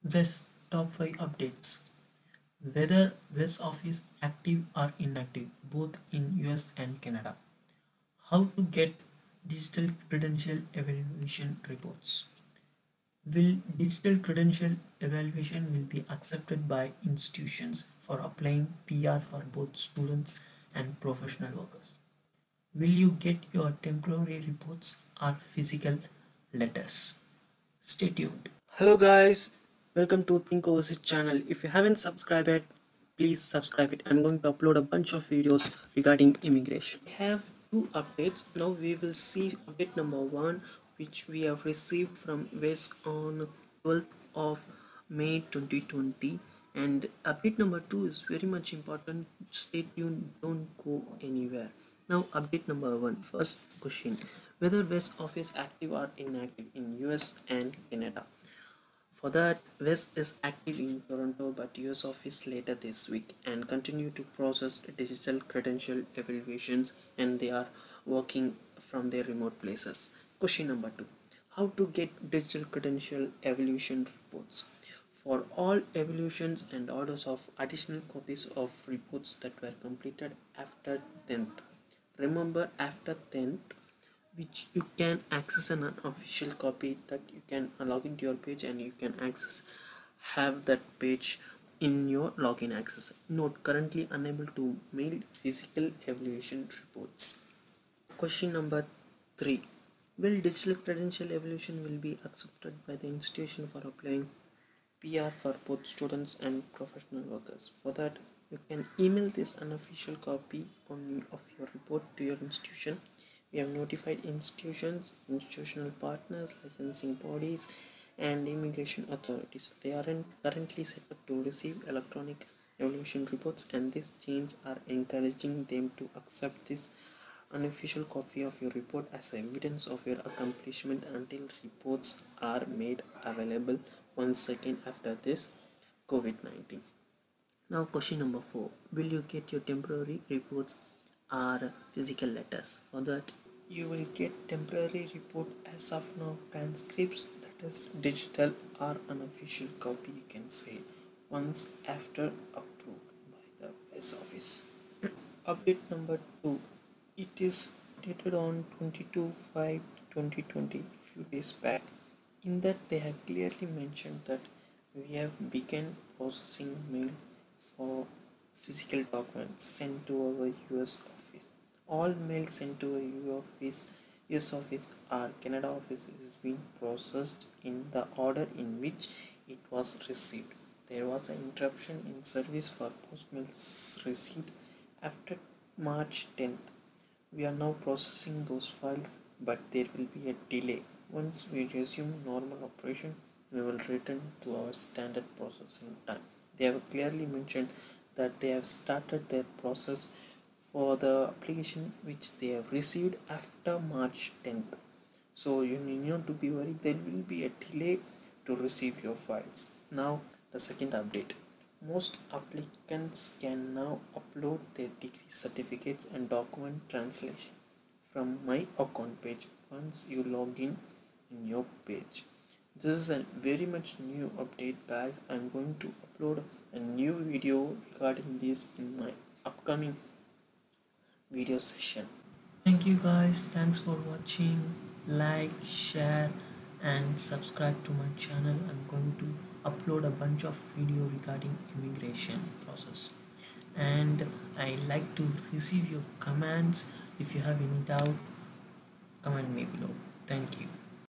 WES top 5 updates. Whether WES Office active or inactive both in US and Canada. How to get digital credential evaluation reports. Will digital credential evaluation will be accepted by institutions for applying PR for both students and professional workers. Will you get your temporary reports or physical letters? Stay tuned. Hello guys, welcome to Think Overseas channel. If you haven't subscribed yet, please subscribe it. I'm going to upload a bunch of videos regarding immigration. We have two updates. Now we will see update number 1, which we have received from WES on 12th of May 2020, and update number 2 is very much important. Stay tuned, don't go anywhere. Now update number 1. First question: whether WES office active or inactive in US and Canada. For that, WES is active in Toronto but US office later this week and continue to process digital credential evaluations, and they are working from their remote places. Question number 2: how to get digital credential evaluation reports. For all evaluations and orders of additional copies of reports that were completed after 10th. Remember, after 10th, which you can access an unofficial copy, that you can log into your page and you can access, have that page in your login access. Note: currently unable to mail physical evaluation reports. Question number 3: will digital credential evaluation will be accepted by the institution for applying PR for both students and professional workers? For that, you can email this unofficial copy of your report to your institution. We have notified institutions, institutional partners, licensing bodies, and immigration authorities. They aren't currently set up to receive electronic evaluation reports, and this change are encouraging them to accept this unofficial copy of your report as evidence of your accomplishment until reports are made available 1 second after this COVID-19. Now question number 4: will you get your temporary reports or physical letters? For that, you will get temporary report as of now, transcripts, that is digital or unofficial copy, you can say, once after approved by the WES office. Update number 2, it is dated on 22/5/2020, few days back. In that, they have clearly mentioned that we have begun processing mail for physical documents sent to our US office. All mail sent to a US office or Canada office is being processed in the order in which it was received. There was an interruption in service for post mails received after March 10th. We are now processing those files, but there will be a delay. Once we resume normal operation, we will return to our standard processing time. They have clearly mentioned that they have started their process for the application which they have received after March 10th. So you need not to be worried, there will be a delay to receive your files. Now the second update: most applicants can now upload their degree certificates and document translation from my account page once you log in your page. This is a very much new update, guys. I'm going to upload a new video regarding this in my upcoming video session. Thank you guys, thanks for watching. Like, share and subscribe to my channel. I'm going to upload a bunch of video regarding immigration process, and I like to receive your comments. If you have any doubt, comment me below. Thank you.